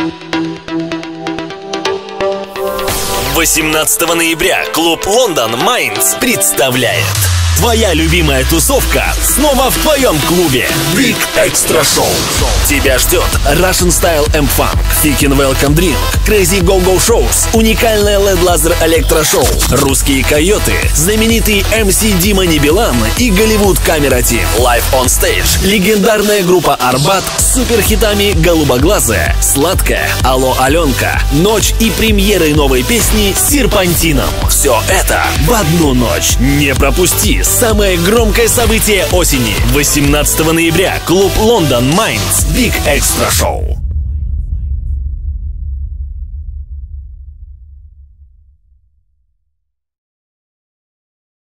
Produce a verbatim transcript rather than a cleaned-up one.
восемнадцатого ноября клуб Лондон Майнц представляет: твоя любимая тусовка снова в твоем клубе. Big Extra Show. Тебя ждет Russian Style M-Funk, Fikin Welcome Drink, Crazy Go-Go Shows, уникальное эл и ди-лазер электрошоу, русские койоты, знаменитый эм си Дима Небелан и Голливуд Камера Тим. Live on Stage. Легендарная группа Арбат с суперхитами «Голубоглазая», «Сладкая», «Алло, Аленка», «Ночь» и премьерой новой песни «Серпантином». Все это в одну ночь. Не пропусти самое громкое событие осени. восемнадцатого ноября клуб Лондон Майнц. Big Extra Show.